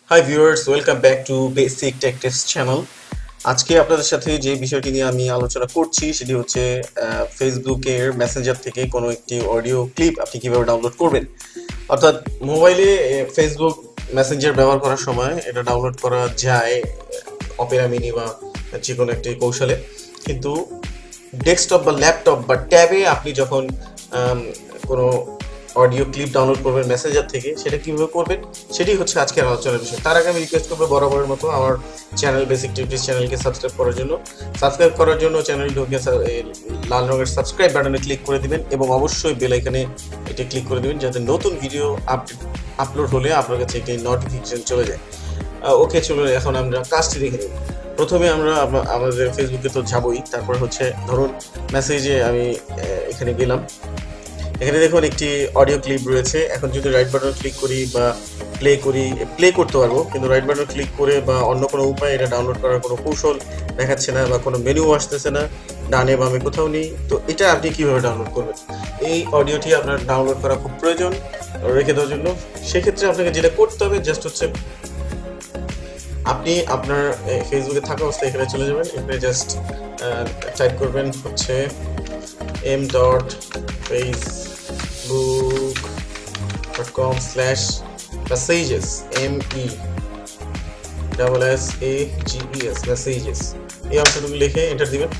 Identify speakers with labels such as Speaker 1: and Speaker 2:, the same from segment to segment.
Speaker 1: High viewers, welcome back to basic tech tips channel. আজকে আপনাদের সাথে যে বিষয়টি নিয়ে আমি আলোচনা করছি সেটি হচ্ছে ফেসবুকের মেসেঞ্জার থেকে কোনো একটি অডিও ক্লিপ আপনি কিভাবে ডাউনলোড করবেন। অর্থাৎ মোবাইলে ফেসবুক মেসেঞ্জার ব্যবহার করার সময় এটা ডাউনলোড করা যায় অপেরা মিনি বা যে কোনো একটি কৌশলে, কিন্তু ডেস্কটপ বা ল্যাপটপ বা ট্যাবে আপনি যখন কোনো অডিও ক্লিপ ডাউনলোড করবেন মেসেঞ্জার থেকে, সেটা কিভাবে করবেন সেটি হচ্ছে আজকের আলোচনার বিষয়। তার আগে আমি রিকোয়েস্ট করবো বরাবরের মতো আমার চ্যানেল বেসিক টিপস চ্যানেলকে সাবস্ক্রাইব করার জন্য চ্যানেল ঢুকে লাল রঙের সাবস্ক্রাইব বাটনে ক্লিক করে দিবেন এবং অবশ্যই বেল আইকনে এটা ক্লিক করে দিবেন যাতে নতুন ভিডিও আপলোড হলে আপনার কাছে একটি নোটিফিকেশন চলে যায়। ওকে, চলুন এখন আমরা কাজটি দেখে নেব। প্রথমে আমরা আমাদের ফেসবুকে তো যাবই, তারপর হচ্ছে ধরুন মেসেজে আমি এখানে গেলাম। এখানে দেখুন একটি অডিও ক্লিপ রয়েছে। এখন যদি রাইট বাটন ক্লিক করি বা প্লে করতে পারবো, কিন্তু রাইট বাটন ক্লিক করে বা অন্য কোনো উপায়ে এটা ডাউনলোড করার কোনো কৌশল দেখাচ্ছে না বা কোনো মেনু আসতেছে না, ডানে বামে কোথাও নেই। তো এটা আপনি কিভাবে ডাউনলোড করবেন? এই অডিওটি আপনার ডাউনলোড করা খুব প্রয়োজন রেখে দেওয়ার জন্য। সেক্ষেত্রে আপনাকে যেটা করতে হবে জাস্ট হচ্ছে আপনি আপনার ফেসবুকে থাকা অবস্থায় এখানে চলে যাবেন। এখানে জাস্ট টাইপ করবেন হচ্ছে m.facebook.com/messages messages এই অংশটুকু লিখে এন্টার দিবেন।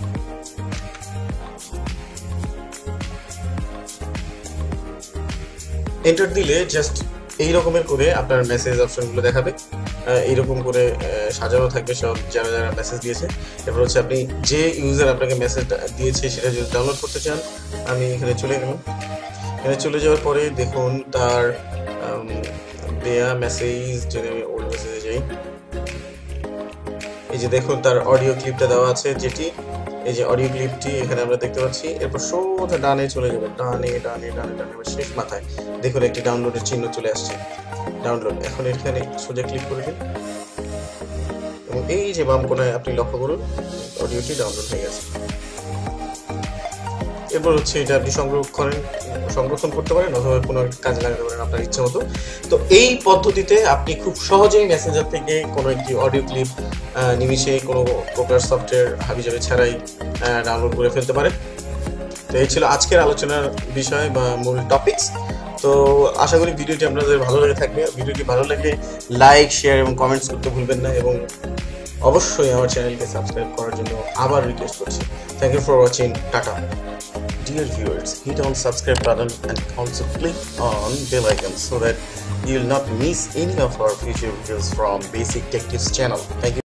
Speaker 1: এন্টার দিলে জাস্ট এই রকমের করে আপনার মেসেজ অপশনগুলো দেখাবে। এইরকম করে সাজানো থাকবে সব যারা যারা মেসেজ দিয়েছে। এরপর হচ্ছে আপনি যে ইউজার আপনাকে মেসেজ দিয়েছে সেটা যদি ডাউনলোড করতে চান, আমি এখানে চলে গেলাম। এখানে চলে যাওয়ার পরে দেখুন তার দেয়া মেসেজ, যদি আমি ওল্ড মেসেজে যাই, এই যে দেখুন তার অডিও ক্লিপটা দেওয়া আছে, যেটি এই যে অডিও ক্লিপটি এখানে আমরা দেখতে পাচ্ছি। এরপর সোজা ডানে চলে যাবে, ডানে ডানে ডানে ডানে শেষ মাথায় দেখুন একটি ডাউনলোডের চিহ্ন চলে আসছে, ডাউনলোড। এখন এখানে সোজা ক্লিক করে দিন এবং এই যে বাম কোণায় আপনি লক্ষ্য করুন অডিওটি ডাউনলোড হয়ে গেছে। এরপর হচ্ছে এটা আপনি সংরক্ষণ করতে পারেন অথবা কোনো কাজে লাগাতে পারেন আপনার ইচ্ছা মতো। তো এই পদ্ধতিতে আপনি খুব সহজেই মেসেঞ্জার থেকে কোনো একটি অডিও ক্লিপ নিমিশে কোনো প্রকার সফটওয়্যার হাবিজাবি ছাড়াই ডাউনলোড করে ফেলতে পারেন। তো এই ছিল আজকের আলোচনার বিষয় বা মূল টপিকস। তো আশা করি ভিডিওটি আপনাদের ভালো লেগে থাকবে। ভিডিওটি ভালো লাগলে লাইক, শেয়ার এবং কমেন্টস করতে ভুলবেন না এবং অবশ্যই আমার চ্যানেলকে সাবস্ক্রাইব করার জন্য আবার রিকোয়েস্ট করছি। Thank you for watching. Ta-ta. Dear viewers, hit on subscribe button and also click on bell icon so that you will not miss any of our future videos from Basic Tech Tips channel. Thank you.